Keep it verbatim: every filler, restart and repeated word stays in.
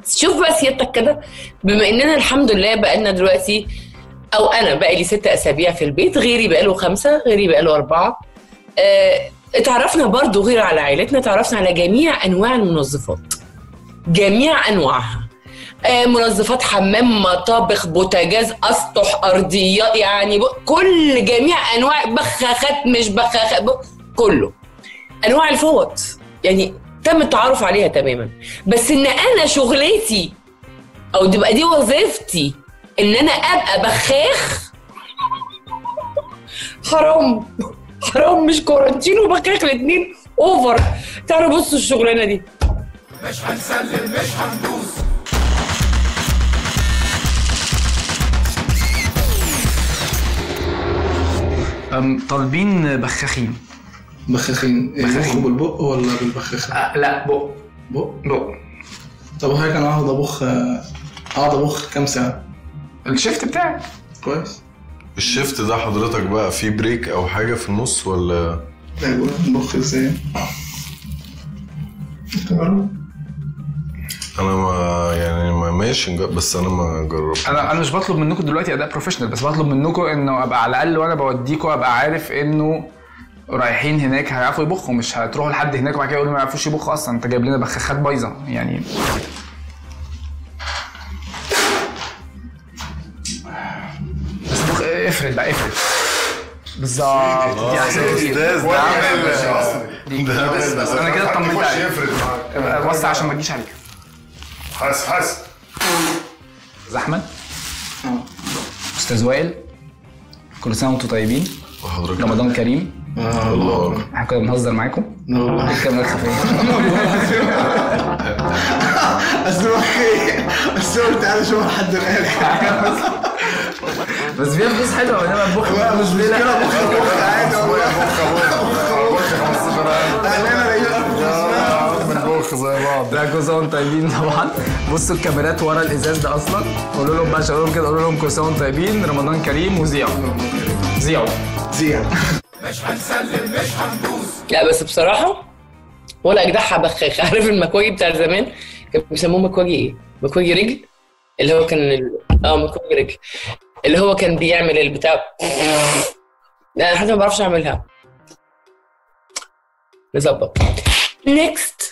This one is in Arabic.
شوف بقى سيادتك كده، بما اننا الحمد لله بقالنا دلوقتي، او انا بقى لي ست اسابيع في البيت، غيري بقى له خمسه، غيري بقى له اربعه. اه اتعرفنا برضو غير على عائلتنا، اتعرفنا على جميع انواع المنظفات، جميع انواعها. اه منظفات حمام، مطابخ، بوتاجاز، اسطح، ارضيات، يعني كل جميع انواع، بخاخات مش بخاخات، كله انواع الفوط، يعني تم التعرف عليها تماما. بس ان انا شغلتي او تبقى دي وظيفتي ان انا ابقى بخاخ، حرام حرام، مش كورنتين وبخاخ الاثنين اوفر. تعالوا بصوا الشغلانه دي. مش هنسلم مش هندوس. طالبين بخاخين. بخاخين بخاخين بالبق ولا بالبخاخه؟ أه لا بق بق بق. طب هيك انا هقعد ابخ هقعد ابخ كام ساعه؟ الشيفت بتاعي كويس. الشيفت ده حضرتك بقى في بريك او حاجه في النص ولا؟ لا يقول نبخ ازاي؟ انا ما يعني ما ماشي، بس انا ما جربت. انا انا مش بطلب منكم دلوقتي اداء بروفيشنال، بس بطلب منكم انه ابقى على الاقل وانا بوديكم ابقى عارف انه رايحين هناك هيعرفوا يبخوا، مش هتروحوا لحد هناك وبعد كده يقولوا ما يعرفوش يبخوا اصلا، انت جايب لنا بخاخات بايظه يعني. بس بخ... افرد بقى افرد بالظبط، دي احسن كتير. ده عامل بس انا كده اطمنت عليك. وسع عشان ما تجيش عليك. حس حس استاذ احمد، استاذ وائل، كل سنه وانتم طيبين، وحضرتك رمضان كريم. الله. احنا كنا بنهزر معاكم. الكاميرا خفيه. اسمعي اسمعي تعالى شوف حد غيرك. بس فيها فلوس حلوه، انما البخ بقى مش مشكله. بخ بخ عادي والله. بنبخ زي بعض. لا كل سنه وانتم طيبين طبعا. بصوا الكاميرات ورا الازاز ده اصلا، قولوا لهم بقى شغلهم كده، قولوا لهم كل سنه وانتم طيبين، رمضان كريم، وزيعوا زيعوا زيع. مش هنسلم مش هندوس. لا بس بصراحه ولا اجدعها بخاخ. عارف المكواجي بتاع زمان كانوا بيسموه مكواجي ايه؟ مكواجي رجل، اللي هو كان ال... اه مكواجي رجل، اللي هو كان بيعمل البتاع. لا انا حتى ما بعرفش اعملها. نظبط. نيكست.